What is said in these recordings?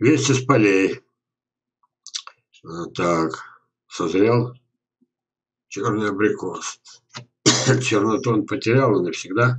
Весь из полей. Так, созрел черный абрикос. Черноту он потерял и навсегда.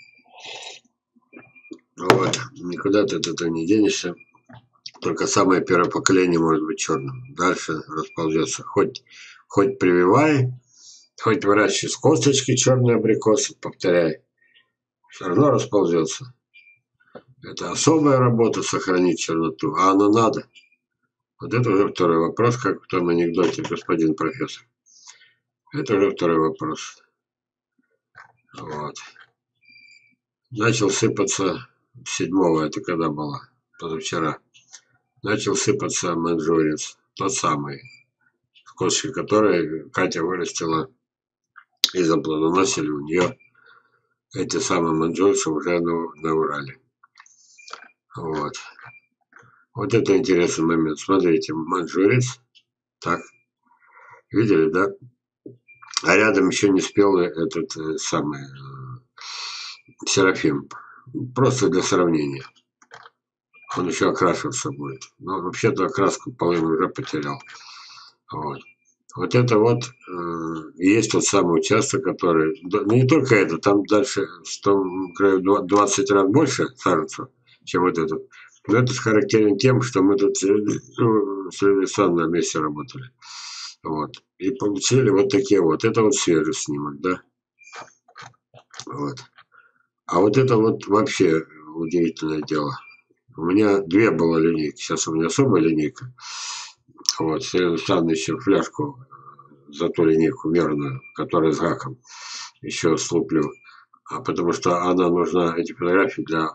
Вот, никуда ты от этого не денешься. Только самое первое поколение может быть черным. Дальше расползется. Хоть прививай, хоть выращивай с косточки черные абрикосы, повторяй. Все равно расползется. Это особая работа сохранить черноту. А оно надо. Вот это уже второй вопрос, как в том анекдоте, господин профессор. Это уже второй вопрос. Вот. Начал сыпаться 7-го, это когда было? Позавчера. Начал сыпаться маньчжурец. Тот самый. С косточки которой Катя вырастила и заплодоносили у нее эти самые маньчжурцы уже на Урале. Вот. Вот это интересный момент. Смотрите, маньчжурец. Так. Видели, да? А рядом еще не спел этот самый Серафим. Просто для сравнения. Он еще окрашиваться будет. Но вообще-то окраску половину уже потерял. Вот. Вот это вот есть тот самый участок, который... Ну, не только это, там дальше в том краю 20 раз больше саженцев, чем вот этот. Но это характерен тем, что мы тут с Александром вместе работали. Вот. И получили вот такие вот. Это вот свежий снимок, да? Вот. А вот это вот вообще удивительное дело. У меня 2 было линейки. Сейчас у меня особая линейка. Вот. Сергей Александрович еще фляжку за ту линейку мерную, которая с гаком, еще слуплю. А потому что она нужна, эти фотографии, для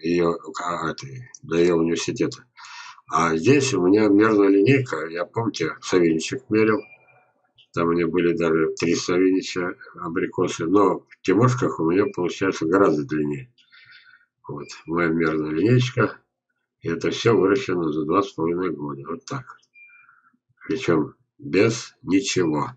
ее университета. А здесь у меня мерная линейка. Я, помните, Савиничек мерил. Там у меня были даже 3 Савинича абрикосы. Но в Тимошках у меня получается гораздо длиннее. Вот. Моя мерная линейка. И это все выращено за 2,5 года. Вот так. Причем без ничего.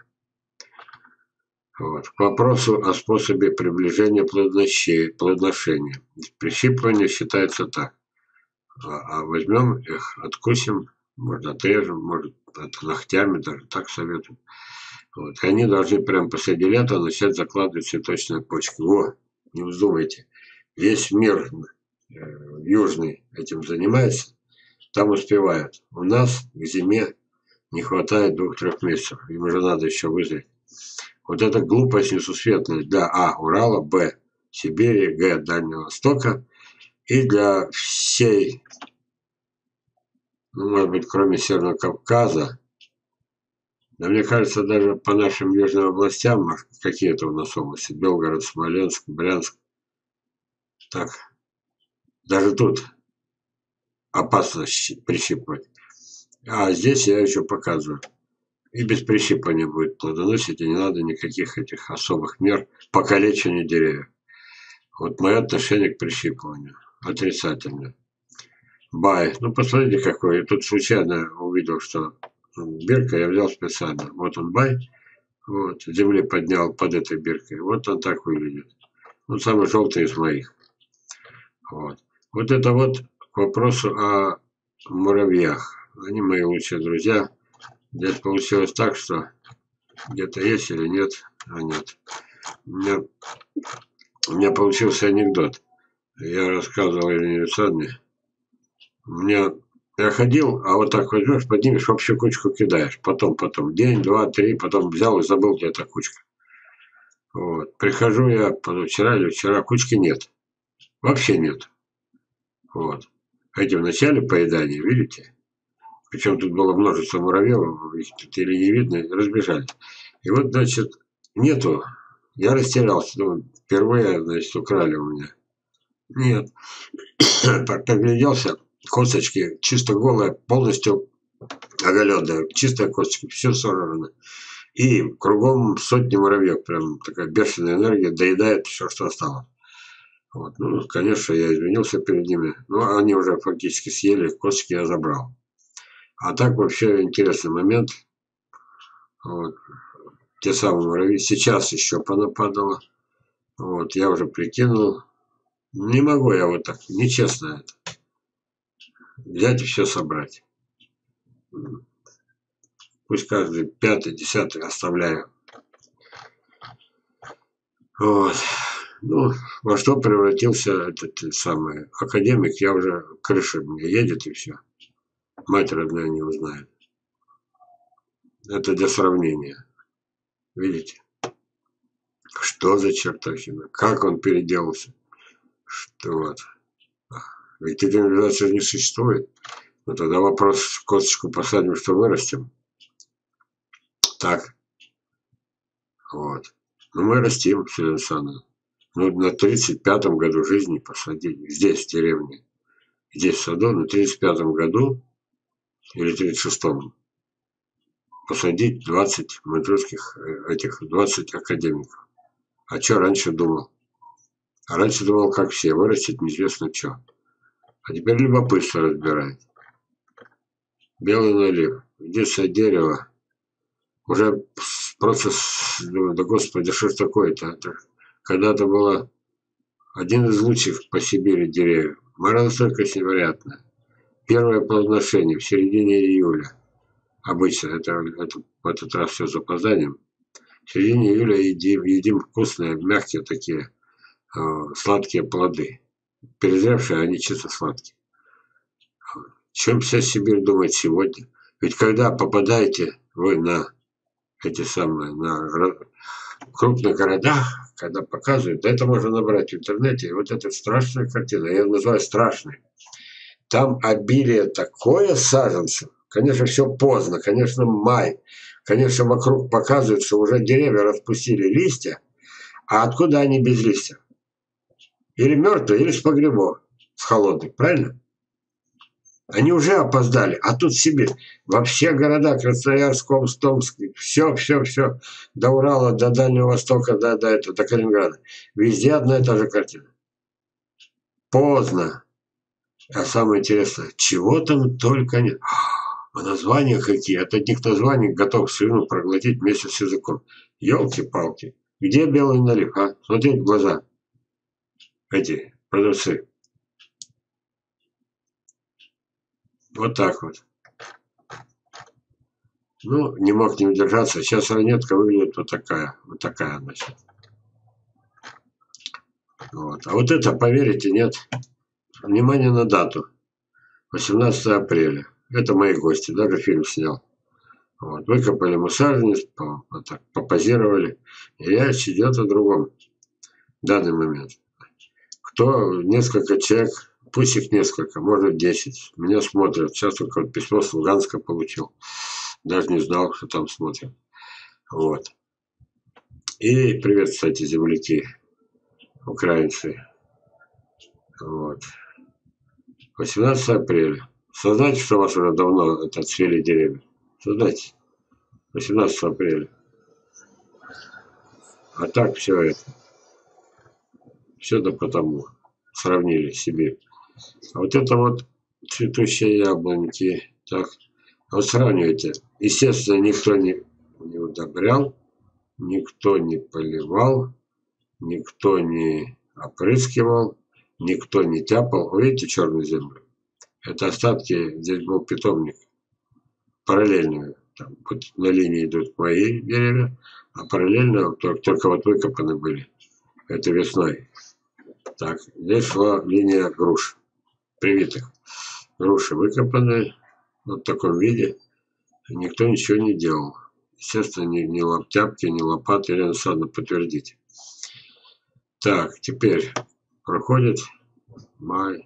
Вот. К вопросу о способе приближения плодоношения. Прищипывание считается так. А возьмем их, откусим, может отрежем, может это ногтями, даже так советую. Вот. И они должны прямо посреди лета начать закладывать цветочные почки. Во, не вздумайте. Весь мир южный этим занимается, там успевают. У нас к зиме не хватает 2-3 месяцев. Им уже надо еще вызреть. Вот эта глупость несусветная для Урала, Б. Сибири, Г. Дальнего Востока и для всей, ну, может быть, кроме Северного Кавказа, да мне кажется, даже по нашим южным областям, какие-то у нас области, Белгород, Смоленск, Брянск, так, даже тут опасно прищипывать. А здесь я еще показываю. И без прищипывания будет плодоносить, и не надо никаких этих особых мер по калечению деревьев. Вот мое отношение к прищипыванию отрицательное. Бай. Ну, посмотрите, какой. Я тут случайно увидел, что бирка я взял специально. Вот он бай. Вот. С земли поднял под этой биркой. Вот он так выглядит. Он самый желтый из моих. Вот. Вот это вот к вопросу о муравьях. Они мои лучшие друзья. Здесь получилось так, что где-то есть или нет, а нет. У меня получился анекдот. Я рассказывал Ирине Александровне. Я ходил, а вот так возьмешь, поднимешь, в общую кучку кидаешь. Потом, день, 2, 3, потом взял и забыл, где эта кучка. Вот. Прихожу я позавчера или вчера, кучки нет. Вообще нет. Вот. Эти в начале поедания, видите? Причем тут было множество муравьев, их тут или не видно, разбежались. И вот, значит, нету. Я растерялся, думаю, впервые, значит, украли у меня. Нет. Погляделся, косточки чисто голые, полностью оголенные, чистые косточки, все сорвано. И кругом сотни муравьев, прям такая бешеная энергия доедает все, что осталось. Вот. Ну, конечно, я извинился перед ними, но они уже фактически съели, косточки я забрал. А так вообще интересный момент. Вот. Те самые муравьи. Сейчас еще понападало. Вот. Я уже прикинул. Не могу я вот так. Нечестно это. взять и все собрать. Пусть каждый пятый, десятый оставляю. Вот. Ну, во что превратился этот самый академик, я уже, крыша мне едет и все. Мать родная не узнает. Это для сравнения. Видите? Что за чертовщина? Как он переделался? Что вот. Ведь организация не существует. Ну тогда вопрос, косточку посадим, что вырастем. Так. Вот. Ну мы растим, Светлана Александровна. Ну на 35-м году жизни посадили. Здесь, в деревне. Здесь, в саду, на 35-м году или 36-м посадить 20 матросских, этих 20 академиков. А что раньше думал? А раньше думал, как все, вырастет неизвестно что. А теперь любопытство разбирает. Белый налив. Единственное дерево. Уже просто, думаю, да господи, что ж такое-то? Это когда-то было один из лучших по Сибири деревьев. Морозостойкость невероятная. Первое плодоношение в середине июля. Обычно, это в этот раз все с запозданием. В середине июля едим вкусные, мягкие такие, сладкие плоды. Перезревшие, они чисто сладкие. Чем вся Сибирь думает сегодня? Ведь когда попадаете вы на эти самые, на крупных городах, когда показывают, да это можно набрать в интернете, и вот эта страшная картина, я ее называю страшной. Там обилие такое саженцев, конечно, все поздно, конечно, май, конечно, вокруг показывают, что уже деревья распустили листья, а откуда они без листьев? Или мертвые, или с погребов, с холодных, правильно? Они уже опоздали, а тут Сибирь. Во все города, Красноярск, Омск, Томск, все, до Урала, до Дальнего Востока, до Калининграда. Везде одна и та же картина. Поздно. А самое интересное, чего там только нет. А названия какие? От одних названий готов слюну проглотить вместе с языком. Ёлки-палки. Где белый налив, а? Смотреть в глаза. Эти продавцы. Вот так вот. Ну, не мог не удержаться. Сейчас ранетка выглядит вот такая, значит. Вот. А вот это, поверите, нет. Внимание на дату. 18 апреля. Это мои гости, даже фильм снял. Вот. Выкопали мы саженец, попозировали. И речь идет о другом в данный момент. Кто, несколько человек, пусть их несколько, может 10, меня смотрят. Сейчас только вот письмо с Луганска получил. Даже не знал, что там смотрят. Вот. И привет, кстати, земляки, украинцы. Вот. 18 апреля. Сознайте, что у вас уже давно отцвели деревья. Сознайте. 18 апреля. А так все это. Все да потому. Сравнили себе. А вот это вот цветущие яблоньки. Так. А вот сравнивайте. Естественно, никто не удобрял, никто не поливал, никто не опрыскивал, никто не тяпал. Вы видите черную землю? Это остатки, здесь был питомник. Параллельно. Там, вот на линии идут мои деревья, а параллельно только вот выкопаны были. Это весной. Так, здесь шла линия груш, привитых. Груши выкопаны вот в таком виде. Никто ничего не делал. Естественно, ни лаптяпки, ни лопаты, Елена Александровна, подтвердите. Так, теперь проходит май,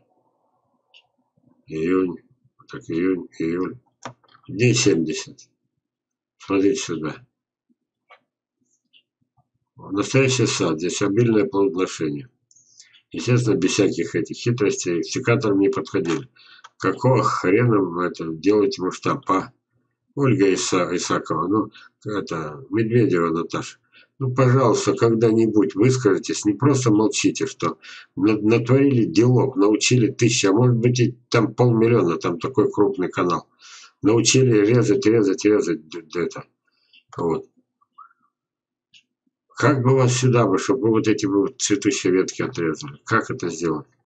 июнь, так, июнь, июль. Дней 70. Смотрите сюда. Настоящий сад, здесь обильное плодоношение. Естественно, без всяких этих хитростей, к секаторам не подходили. Какого хрена вы это делаете масштаб, а? Ольга Исакова, ну, это, Медведева Наташа. Ну, пожалуйста, когда-нибудь выскажитесь, не просто молчите, что натворили делов, научили тысячи, а может быть и там 500 000, там такой крупный канал. Научили резать это. Вот. Как бы вас сюда бы, чтобы вы вот эти вот цветущие ветки отрезали? Как это сделать?